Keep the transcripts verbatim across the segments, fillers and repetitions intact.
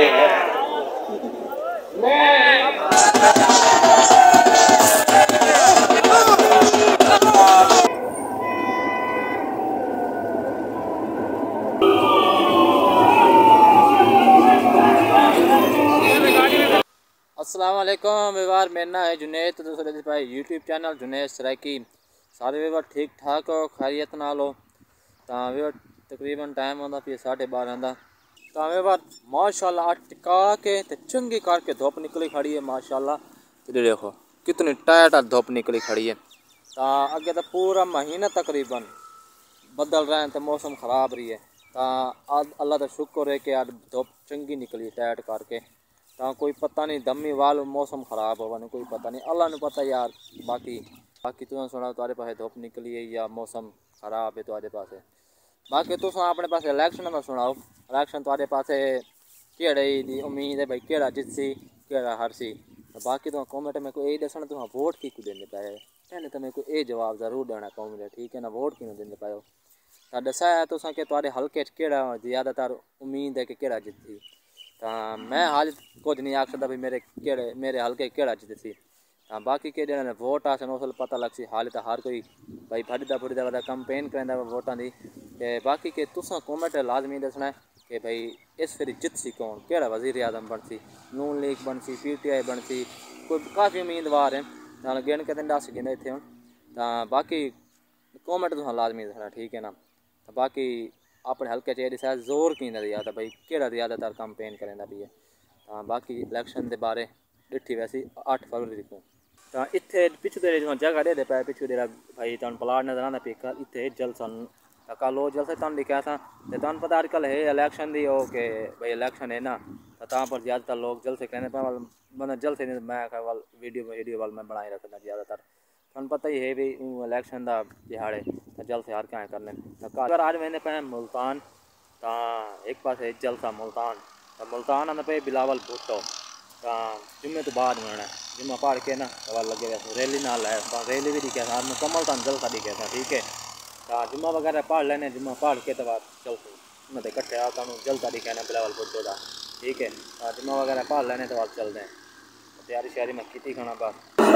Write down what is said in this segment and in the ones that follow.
अस्सलाम वालेकुम व्यवहार, मेरा नाम है जुनेद। तो दोस्तों भाई यूट्यूब चैनल जुनेद सराकी सारे व्यवहार ठीक ठाक हो, खैरियत नाल हो। तो व्यवहार तकरीबन टाइम होंदा फिर साढ़े बारह का। तो व्यवहार माशाल्लाह अट टिका के ते चंगी करके धुप निकली खड़ी है माशाल्लाह। तो देखो कितनी टाइट धुप निकली खड़ी है। तो अगे तो पूरा महीना तकरीबन बदल रहे हैं तो मौसम ख़राब रही है। तो आज अल्लाह का शुक्र है कि आज धुप चंगी निकली टाइट करके। तो कोई पता नहीं दमी वाल मौसम ख़राब होगा नहीं, कोई पता नहीं, अल्लाह ने पता यार। बाकी बाकी तुम सुना तुम्हारे पास धुप निकली है या मौसम ख़राब है तुम्हारे पास। बाकी तुम अपने पास इलैक्शन का सुनाओ, इलैक्शन तुम्हारे पास केड़े दी उम्मीद है भाई, केड़ा जितसी केड़ा हारसी। बाकी तुम कॉमेंट में कोई यही दसना तुम वोट की को देने पाए, पहले तो मेरे को ये जवाब जरूर देना कॉमेंट, ठीक है ना। वोट क्यों देने पाए तो दसा है तुसा कि तुम्हारे हल्के केड़ा ज़्यादातर उम्मीद है कि केड़ा जितसी। तो मैं हाल कुछ नहीं आख सकता भाई मेरे केड़े मेरे हल्के केड़ा जितसी। हाँ बाकी के जने वोट आसन उस पता लग सी। हाल तो हर कोई भाई फटदा फुटदा वाला कंपेन करेंदा वोटां दी। ते बाकी के तुसा कॉमेंट लाजमी दसना है कि भाई इस फिर जित सी कौन, केड़ा वज़ीर आज़म बन सी, नून लीग बन सी, पी टी आई बन सी, कोई काफ़ी उम्मीदवार हैं नाल गिन के दस गिने इतने हूँ। तो बाकी कॉमेंट तुसा लाजमी दसना, ठीक है ना। तो बाकी अपने हल्के चेहरे से जोर की ज़्यादा भाई केड़ा ज़्यादातर कंपेन करेंदा भी है। तो बाकी इलैक्शन के बारे डिठी वैसी अठ फरवरी को। तो इतने पिछू तेरे जो जगह दे पाए पिछू तेरा भाई तुम प्लाट नजर आना पे कल इतने जलसन कल वो जलसे तुम लिखा था। तो तुम पता अजकल है इलैक्शन दी हो कि भाई इलैक्शन है ना, तो तहाँ पर ज़्यादातर लोग जलसे कहने पर मतलब जलसे नहीं मैं वाल वीडियो वीडियो वाल मैं बनाई रखना ज़्यादातर। तुम पता ही है भी इलैक्शन का दिहाड़े तो जलसे हर क्या करने। तो अगर आज मैंने पे मुल्तान तो एक पास है जलसा मुल्तान। तो मुल्तान आने पे बिलावल भुट्टो। तो जुम्मे तो बाद में आना जुम्मा पढ़ के ना तो लगे वैसे रैली ना है तो रैली भी दिखे था मुकम्मल तो जलसा दिखे था, ठीक है। तो जुम्मा वगैरह पढ़ लेने, जुम्मा पढ़ के तो बाद चलते मैं कट्ठे आता हूँ जलसा दिखे ना बिलावल भुट्टो का, ठीक है। तो जुम्मा वगैरह पढ़ लेने तो बाद चलते हैं। तैयारी श्यारी मैं की खाना बस।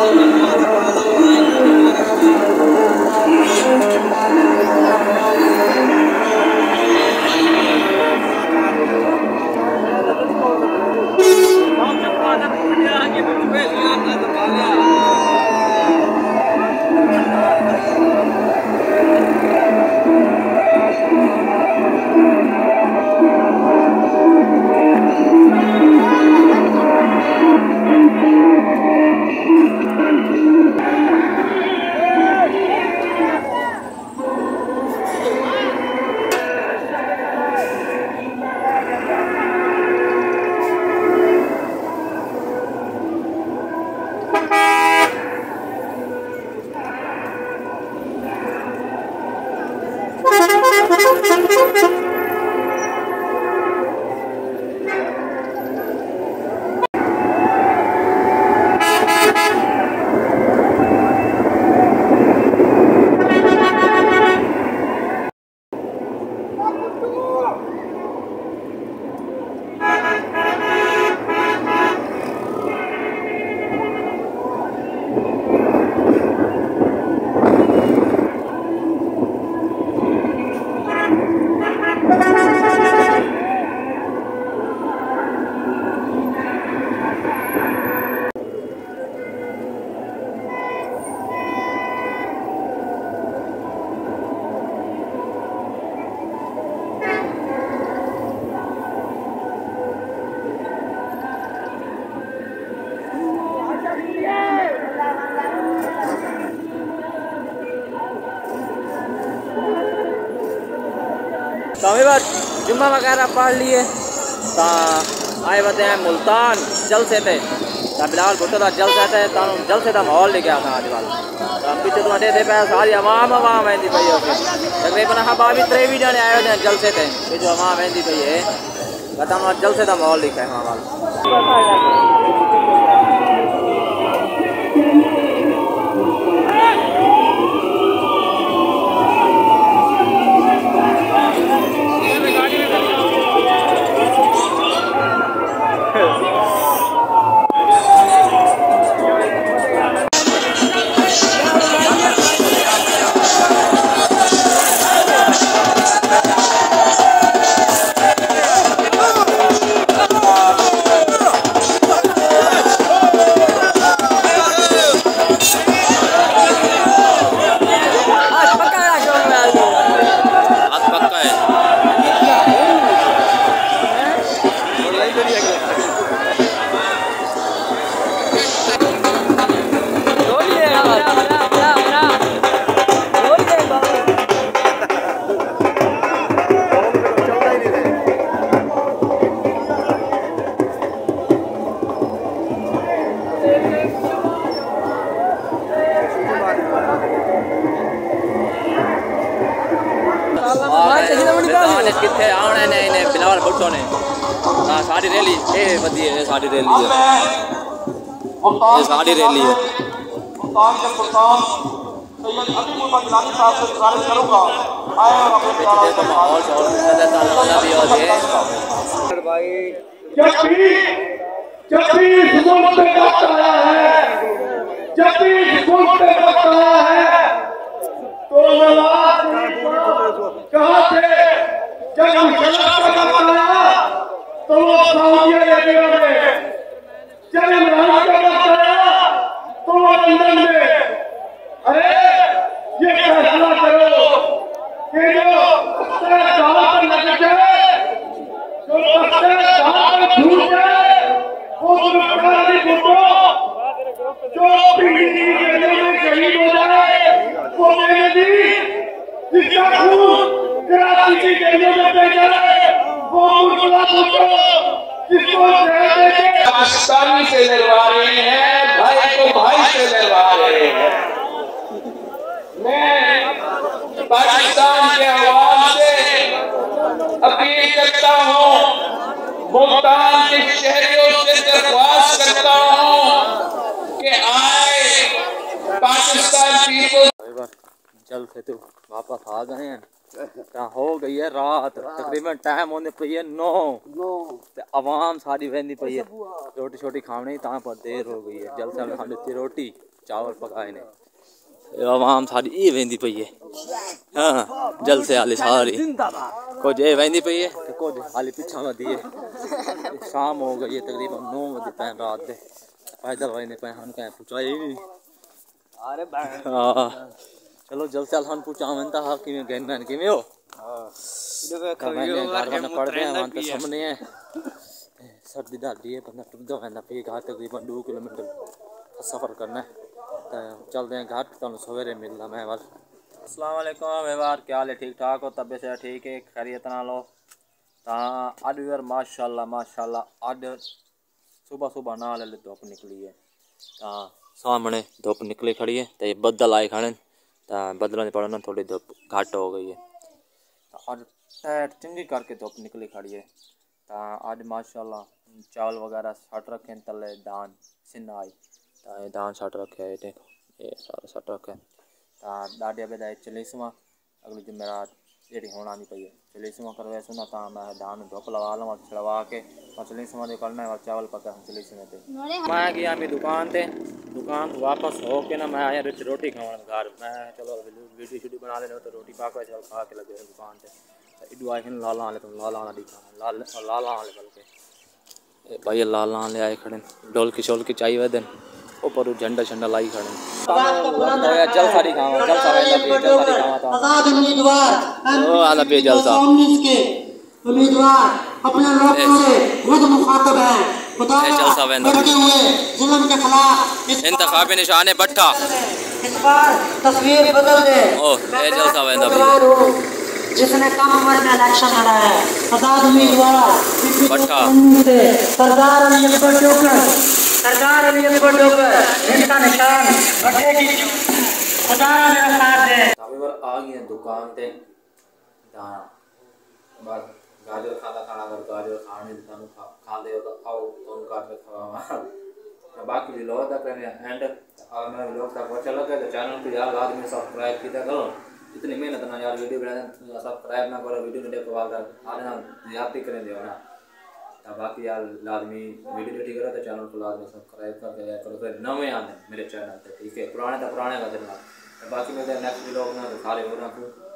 तो हमें बार जुम्मा वगैरह पढ़ लिए तो आए बते हैं मुल्तान जलसे थे। तो बिलावल भुट्टो का जलसा थे तो जलसे का माहौल लिखा था आज वाल। तो पीछे तो अटे थे पे सारी अवाम अवाम आती पई है तकरीबन हाँ बावी त्रेवी जने आए थे जलसे थे ये जो अवाम आती पई है बताओ जलसे का माहौल लिखा है वहाँ वाल। हाँ साड़ी रैली ये वधी है, साड़ी रैली है, ये साड़ी रैली है। मुल्तान के सुल्तान सैयद अली मोहम्मद गिलानी साहब से गुजारिश करूंगा आए और अपने देखो माहौल शौल भी हो रही है भाई। जब भी जब भी जुल्म पे वक्त आया है, जब भी जुल्म पे वक्त आया है, तो नवाज कहाँ थे जब मुशर्रफ का वक्त आया तो वो सऊदी अरेबिया में, जब इमरान का वक्त आया तो वो लंदन में। अरे ये फैसला करो कि जो दाव पर लग जाए, जो दाव पर छूट जाए, वो जुल्मखार नहीं बूटो, जो पीढ़ी की गलियों में शहीद हो जाए वो मेहदी, जिसका खून कराची की गलियों में बह जाए वो मुर्तजा बूटो, जिसको पाकिस्तानी से लड़वा रहे हैं, भाई को भाई से लड़वा रहे हैं। मैं पाकिस्तान के अवाम से अपील करता हूँ, मुल्तान के शहरियों से दरख्वास्त करता हूँ कि आए पाकिस्तान पीपल। जल से तो वापस आ गए हैं, हो गई है रात, तकरीबन टाइम होने पई है नौ ते आवाम सारी वहदी पई है, रोटी छोटी खावनी ता पर देर हो गई है। जल से हम इतनी रोटी चावल पकाए ने, आवाम सारी ये वहदी पई है। हाँ जल से हाली सारी कुछ ये वहदी पई है तो कुछ हाली पिछा वधी है। शाम हो गई है तकरीबन नौ बजे पैन रात के, पैदल वहदे पे हम कहीं पहुँचाए ही नहीं। हाँ चलो जल से हम पूछावन था कि कहना कि हो पढ़ रहे हैं तो सामने है सर्दी डाली है, बंदा टुटदा रहना पे घाट तकरीबन दो किलोमीटर सफ़र करना है तो चलते हैं घाट तो सवेरे मिलना मैं वाल। अस्सलाम वालेकुम व्यवहार क्या हाल है, ठीक ठाक हो, तबीयत से ठीक है, खैरियत ना लो हाँ। अज यार माशाल्लाह माशाल्लाह अज सुबह सुबह नाल धुप निकली है, हाँ सामने धुप निकली खड़ी है तो बदल आए खड़े तो बदलों की पड़ना थोड़ी धुप घट हो गई है तो अज टैट चंगी करके धुप निकली खड़ी है तो अज माशाल्लाह चावल वगैरह सट रखे तले दान सिन्ना आई तो दान सट रखे है, देखो ये सारा सट रखे तो डाडिया बेदा चलीसवा अगली जुमेरात जी होना नहीं पई है चलीसवा करवा सुना तो मैं धान धुप लगा लवा छड़वा के और चलीसवा जो करना है चावल पका चलीसवे ते मैं गया मेरी दुकान ते दुकान वापस हो के ना मैं आया रोटी खावा घर मैं चलो वीडियो शीडियो बना लेना तो रोटी पाक चल खा के लगे दुकान से इडू आए लाला वाले तुम लाला वाला दिखा लाल लाला वाले बल्कि भाई लाला वाले आए खड़े डोल की शोल की चाहिए दिन ऊपर झंडा झंडा लाई खड़े जल सारी खावा जल सारी जल सारी खावा था आजाद उम्मीदवार ओ आला पे जल सा उन्नीस के उम्मीदवार अपने लोगों से खुद मुखातब है खुदा लड़के हुए जुल्म के खिलाफ इंतखाबी निशान भट्टा इस बार तस्वीर बदल दे ओ ए जल सा वेंदा जिसने कम उम्र में इलेक्शन लड़ा है आजाद उम्मीदवार भट्टा सरदार अली अकबर जोकर सरदार अली अकबर जोकर इनका निशान भट्टे की खुदा मेरा साथ दे अभी आ गए दुकान पे दाना बस गाजर खाना खाना अगर गाजर खाने तनु खा ले तो आओ तुम काट के खावा बाकी भी लोग तक एंड और मैं लोग तक अच्छा लगे तो चैनल को यार आदमी सब्सक्राइब किया करो, इतनी मेहनत ना यार वीडियो बनाने सब्सक्राइब ना करो वीडियो में देखो आगे आना याद ही करें देना तो बाकी यार लाजमी वीडियो ठीक करो तो चैनल को लाजमी सब्सक्राइब कर दिया करो तो नवे आने मेरे चैनल पे ठीक है, पुराने तो पुराने का चलना बाकी मेरे नेक्स्ट वीडियो में सारे हो रहा